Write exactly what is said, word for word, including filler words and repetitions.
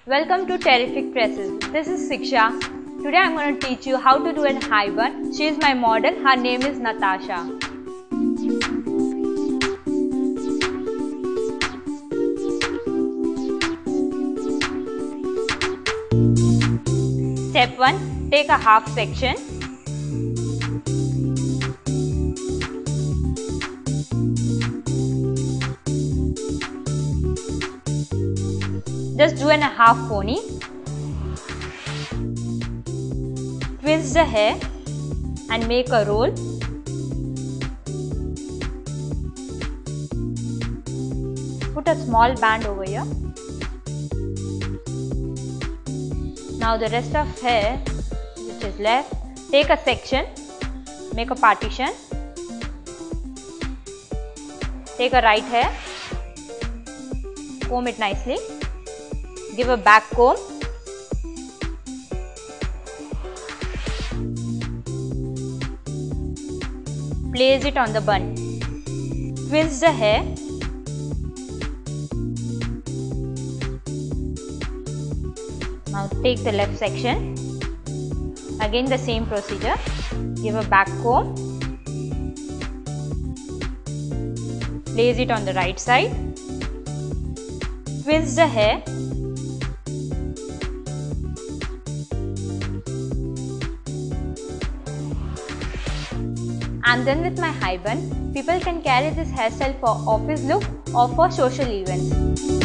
Welcome to Terrific Tresses. This is Siksha. Today I am going to teach you how to do an high bun. She is my model. Her name is Natasha. Step one. Take a half section. Just do an a half pony. Twist the hair and make a roll. Put a small band over here. Now the rest of hair which is left, take a section, make a partition. Take a right hair, comb it nicely. Give a back comb. Place it on the bun. Twist the hair. Now take the left section. Again the same procedure. Give a back comb. Place it on the right side. Twist the hair. And then with my high bun, people can carry this hairstyle for office look or for social events.